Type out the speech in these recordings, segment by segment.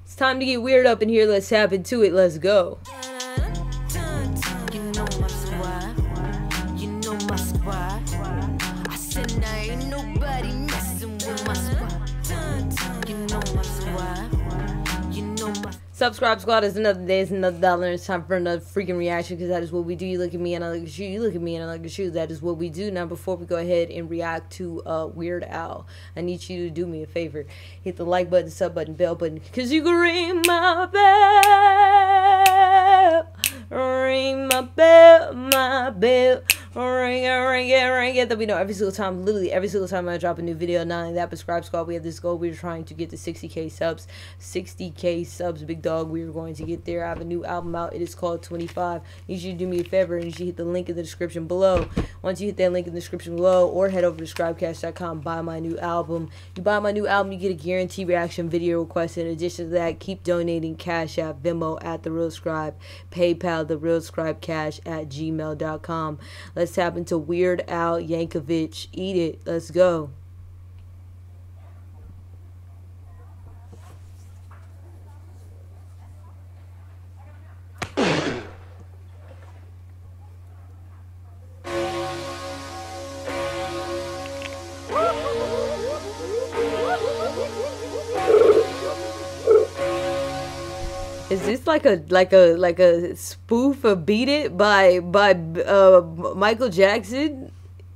It's time to get weird up in here. Let's tap into it. Let's go. You know my squad. You know my squad. I said now ain't nobody messing with my squad. You know my squad. You know my. Subscribe squad, is another day, it's another dollar. It's time for another freaking reaction, because that is what we do. You look at me and I look at you, you look at me and I look at you. That is what we do. Now before we go ahead and react to Weird Al, I need you to do me a favor. Hit the like button, sub button, bell button, because you can ring my bell. Ring my bell, my bell. Ring it, ring it, ring it. That we know every single time, literally every single time I drop a new video. Not only that, but subscribe squad, we have this goal. We're trying to get to 60K subs. 60K subs, big dog. We are going to get there. I have a new album out. It is called 25. You should do me a favor and you should hit the link in the description below. Once you hit that link in the description below, or head over to scribecast.com, buy my new album. You buy my new album, you get a guaranteed reaction video request. In addition to that, keep donating. Cash App, Venmo at The Real Scribe, PayPal, The Real Scribe Cash at gmail.com. Let's tap into Weird Al Yankovic. Eat it. Let's go. Is this like a spoof of Beat It by Michael Jackson?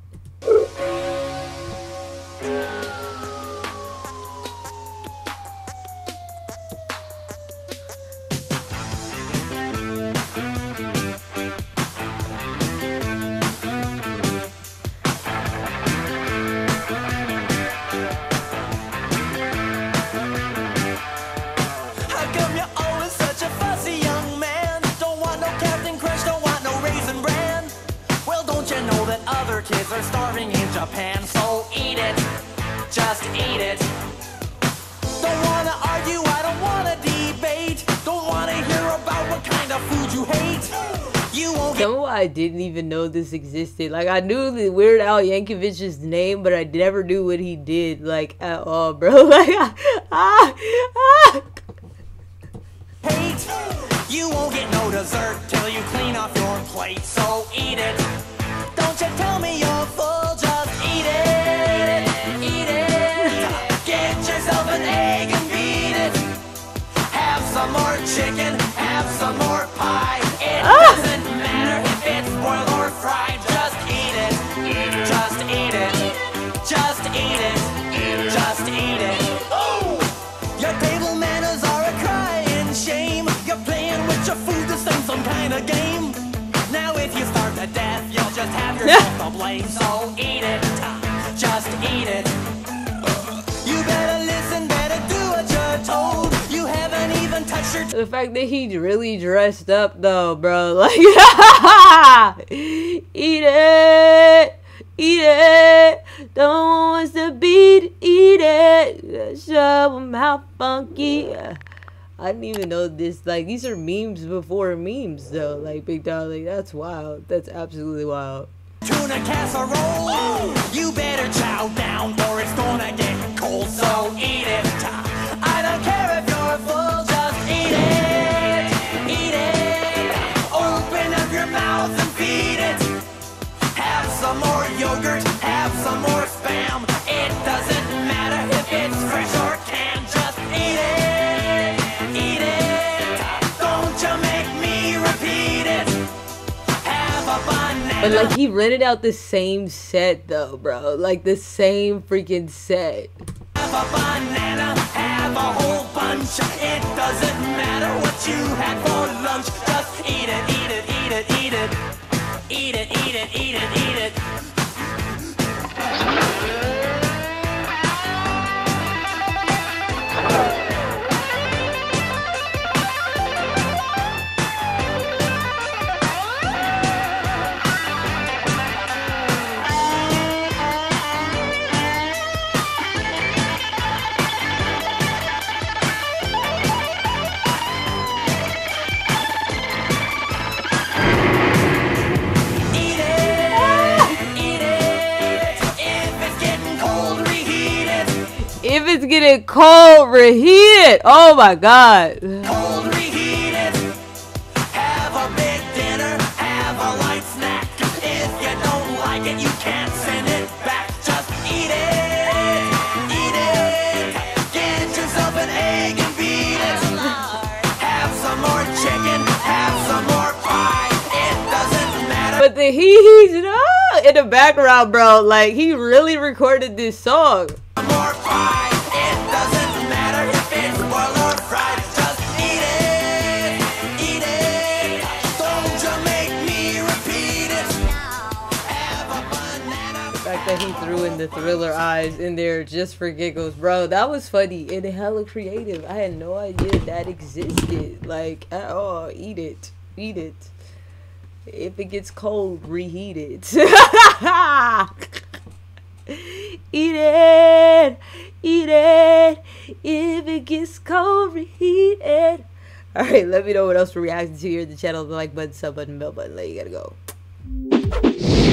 Kids are starving in Japan, so eat it, just eat it. Don't wanna argue, I don't wanna debate. Don't wanna hear about what kind of food you hate. You won't get. Somehow I didn't even know this existed. Like, I knew the Weird Al Yankovic's name, but I never knew what he did, like, at all, bro. Like, hate. You won't get no dessert till you clean off your plate, so eat it. Don't you tell me you're full, just eat it, eat it. Get yourself an egg and beat it. Have some more chicken, have some more pie. It doesn't matter if it's boiled or fried, just eat it, just eat it, just eat it, just eat it. Oh! Your table manners are a crying shame. You're playing with your food, this ain't some kind of game. Now if you starve to death, you'll just have yourself to blame. So eat it, just eat it. You better listen, better do what you're told. You haven't even touched your. The fact that he really dressed up though, bro, like, eat it, eat it. Don't want us to beat, eat it. Show them how funky. I didn't even know this. Like, these are memes before memes, though. Like, big dog, like, that's wild. That's absolutely wild. Tuna casserole. Ooh. You better chow down, or it's gonna get cold. So eat it. I don't care if you're full, just eat it. Eat it. Open up your mouth and feed it. Have some more yogurt. Have some more Spam. It doesn't matter if it's fresh or canned. Just eat it. But like, he rented out the same set though, bro. Like, the same freaking set. Have a banana, have a whole bunch. It doesn't matter what you had for lunch. Just eat it, eat it, eat it, eat it. Eat it, eat it, eat it, eat it. get it cold, reheat it. Oh my god. Cold, reheat it. Have a big dinner, have a light snack. If you don't like it, you can't send it back. Just eat it, eat it. Get yourself an egg and beat it. Have some more chicken, have some more pie. It doesn't matter. But the he's in the background, bro, like he really recorded this song. More pie. It doesn't matter if it's boiled or fried. Just eat it, eat it. Don't you make me repeat it. Have a banana. The fact that he threw in the Thriller eyes in there just for giggles, bro, that was funny and hella creative. I had no idea that existed, like, at all. Eat it, eat it. If it gets cold, reheat it. Eat it, eat it. If it gets cold, reheat it. Alright, let me know what else we're reacting to here in the channel. The like button, sub button, bell button. Like, you gotta go.